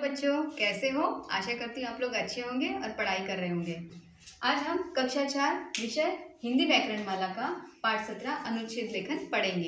बच्चों, कैसे हो? आशा करती हूँ आप लोग अच्छे होंगे और पढ़ाई कर रहे होंगे। आज हम कक्षा 4 विषय हिंदी व्याकरण माला का पाठ 17 अनुच्छेद लेखन पढ़ेंगे।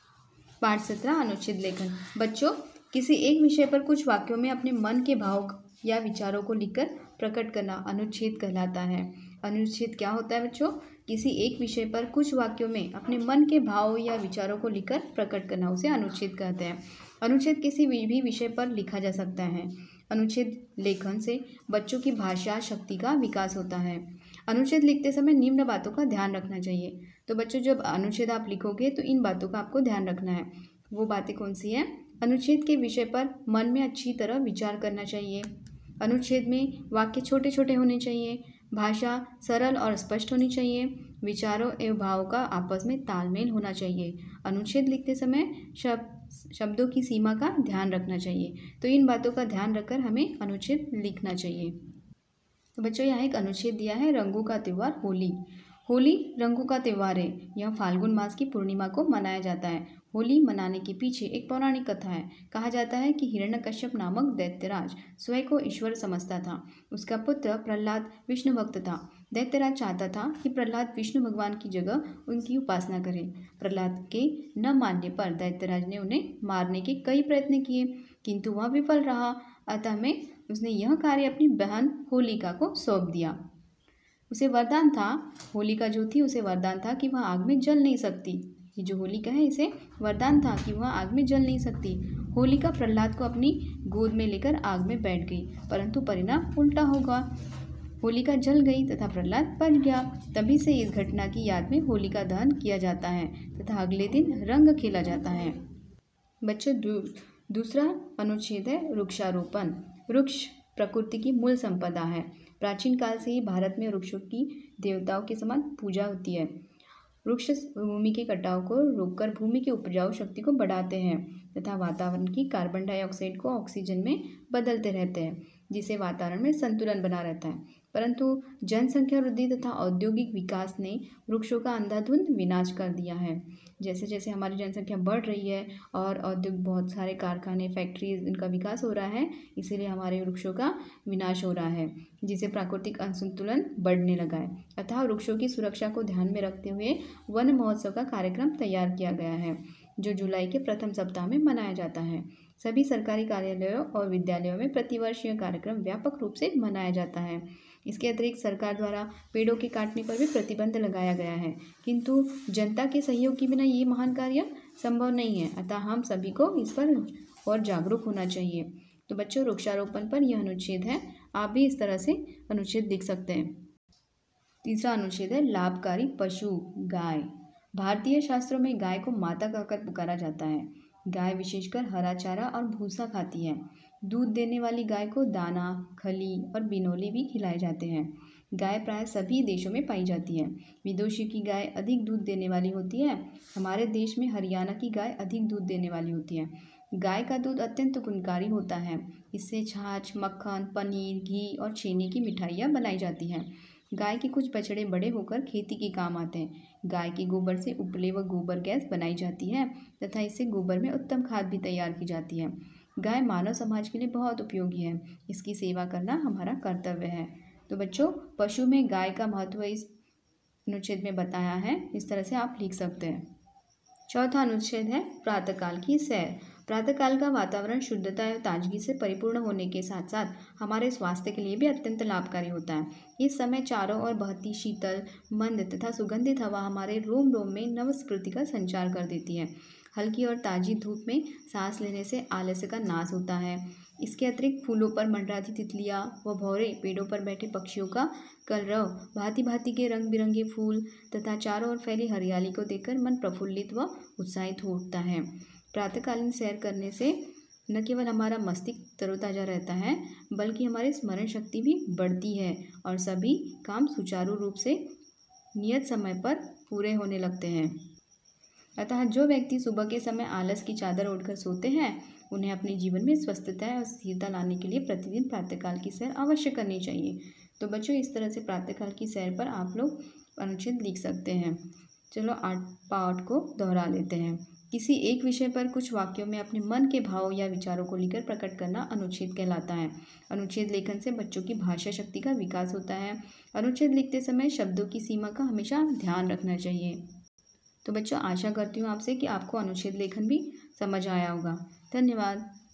पाठ 17 अनुच्छेद लेखन। बच्चों, किसी एक विषय पर कुछ वाक्यों में अपने मन के भाव या विचारों को लिखकर प्रकट करना अनुच्छेद कहलाता है। अनुच्छेद क्या होता है बच्चों? किसी एक विषय पर कुछ वाक्यों में अपने मन के भाव या विचारों को लिखकर प्रकट करना, उसे अनुच्छेद कहते हैं। अनुच्छेद किसी भी विषय पर लिखा जा सकता है। अनुच्छेद लेखन से बच्चों की भाषा शक्ति का विकास होता है। अनुच्छेद लिखते समय निम्न बातों का ध्यान रखना चाहिए। तो बच्चों, जब अनुच्छेद आप लिखोगे तो इन बातों का आपको ध्यान रखना है। वो बातें कौन सी हैं? अनुच्छेद के विषय पर मन में अच्छी तरह विचार करना चाहिए। अनुच्छेद में वाक्य छोटे छोटे होने चाहिए। भाषा सरल और स्पष्ट होनी चाहिए। विचारों एवं भावों का आपस में तालमेल होना चाहिए। अनुच्छेद लिखते समय शब्दों की सीमा का ध्यान रखना चाहिए। तो इन बातों का ध्यान रखकर हमें अनुच्छेद लिखना चाहिए। तो बच्चों, यहाँ एक अनुच्छेद दिया है, रंगों का त्यौहार होली। होली रंगों का त्यौहार है। यह फाल्गुन मास की पूर्णिमा को मनाया जाता है। होली मनाने के पीछे एक पौराणिक कथा है। कहा जाता है कि हिरण्यकश्यप नामक दैत्यराज स्वयं को ईश्वर समझता था। उसका पुत्र प्रहलाद विष्णु भक्त था। दैत्यराज चाहता था कि प्रहलाद विष्णु भगवान की जगह उनकी उपासना करे। प्रहलाद के न मानने पर दैत्यराज ने उन्हें मारने के कई प्रयत्न किए, किंतु वह विफल रहा। अतः में उसने यह कार्य अपनी बहन होलिका को सौंप दिया। उसे वरदान था, होलिका जो थी उसे वरदान था कि वह आग में जल नहीं सकती। ये जो होलिका है, इसे वरदान था कि वह आग में जल नहीं सकती। होलिका प्रहलाद को अपनी गोद में लेकर आग में बैठ गई, परंतु परिणाम उल्टा होगा। होलिका जल गई तथा प्रहलाद बच गया। तभी से इस घटना की याद में होलिका दहन किया जाता है तथा अगले दिन रंग खेला जाता है। बच्चों, दूसरा अनुच्छेद है वृक्षारोपण। वृक्ष प्रकृति की मूल संपदा है। प्राचीन काल से ही भारत में वृक्षों की देवताओं के समान पूजा होती है। वृक्ष भूमि के कटाव को रोककर भूमि की उपजाऊ शक्ति को बढ़ाते हैं तथा वातावरण की कार्बन डाइऑक्साइड को ऑक्सीजन में बदलते रहते हैं, जिससे वातावरण में संतुलन बना रहता है। परंतु जनसंख्या वृद्धि तथा औद्योगिक विकास ने वृक्षों का अंधाधुंध विनाश कर दिया है। जैसे जैसे हमारी जनसंख्या बढ़ रही है और औद्योगिक बहुत सारे कारखाने, फैक्ट्रीज, इनका विकास हो रहा है, इसीलिए हमारे वृक्षों का विनाश हो रहा है, जिससे प्राकृतिक असंतुलन बढ़ने लगा है। अतः वृक्षों की सुरक्षा को ध्यान में रखते हुए वन महोत्सव का कार्यक्रम तैयार किया गया है, जो जुलाई के प्रथम सप्ताह में मनाया जाता है। सभी सरकारी कार्यालयों और विद्यालयों में प्रतिवर्ष यह कार्यक्रम व्यापक रूप से मनाया जाता है। इसके अतिरिक्त सरकार द्वारा पेड़ों के काटने पर भी प्रतिबंध लगाया गया है, किंतु जनता के सहयोग के बिना ये महान कार्य संभव नहीं है। अतः हम सभी को इस पर और जागरूक होना चाहिए। तो बच्चों, वृक्षारोपण पर यह अनुच्छेद है। आप भी इस तरह से अनुच्छेद लिख सकते हैं। तीसरा अनुच्छेद है लाभकारी पशु, गाय। भारतीय शास्त्रों में गाय को माता कहकर पुकारा जाता है। गाय विशेषकर हरा चारा और भूसा खाती है। दूध देने वाली गाय को दाना, खली और बिनोले भी खिलाए जाते हैं। गाय प्राय सभी देशों में पाई जाती है। विदेशों की गाय अधिक दूध देने वाली होती है। हमारे देश में हरियाणा की गाय अधिक दूध देने वाली होती है। गाय का दूध अत्यंत गुणकारी होता है। इससे छाछ, मक्खन, पनीर, घी और छेने की मिठाइयाँ बनाई जाती हैं। गाय के कुछ बछड़े बड़े होकर खेती के काम आते हैं। गाय के गोबर से उपले व गोबर गैस बनाई जाती है तथा इससे गोबर में उत्तम खाद भी तैयार की जाती है। गाय मानव समाज के लिए बहुत उपयोगी है। इसकी सेवा करना हमारा कर्तव्य है। तो बच्चों, पशु में गाय का महत्व इस अनुच्छेद में बताया है। इस तरह से आप लिख सकते हैं। चौथा अनुच्छेद है प्रातःकाल की सैर। प्रातःकाल का वातावरण शुद्धता एवं ताजगी से परिपूर्ण होने के साथ साथ हमारे स्वास्थ्य के लिए भी अत्यंत लाभकारी होता है। इस समय चारों ओर बहती शीतल, मंद तथा सुगंधित हवा हमारे रोम रोम में नवस्फूर्ति का संचार कर देती है। हल्की और ताजी धूप में सांस लेने से आलस्य का नाश होता है। इसके अतिरिक्त फूलों पर मंडराती तितलियाँ व भौरे, पेड़ों पर बैठे पक्षियों का कलरव, भांति भांति के रंग बिरंगे फूल तथा चारों ओर फैली हरियाली को देखकर मन प्रफुल्लित व उत्साहित हो उठता है। प्रातःकालीन सैर करने से न केवल हमारा मस्तिष्क तरोताज़ा रहता है, बल्कि हमारी स्मरण शक्ति भी बढ़ती है और सभी काम सुचारू रूप से नियत समय पर पूरे होने लगते हैं। अतः जो व्यक्ति सुबह के समय आलस की चादर ओढ़कर सोते हैं, उन्हें अपने जीवन में स्वस्थता और स्थिरता लाने के लिए प्रतिदिन प्रातःकाल की सैर अवश्य करनी चाहिए। तो बच्चों, इस तरह से प्रातःकाल की सैर पर आप लोग अनुच्छेद लिख सकते हैं। चलो पाठ को दोहरा लेते हैं। किसी एक विषय पर कुछ वाक्यों में अपने मन के भाव या विचारों को लेकर प्रकट करना अनुच्छेद कहलाता है। अनुच्छेद लेखन से बच्चों की भाषा शक्ति का विकास होता है। अनुच्छेद लिखते समय शब्दों की सीमा का हमेशा ध्यान रखना चाहिए। तो बच्चों, आशा करती हूँ आपसे कि आपको अनुच्छेद लेखन भी समझ आया होगा। धन्यवाद।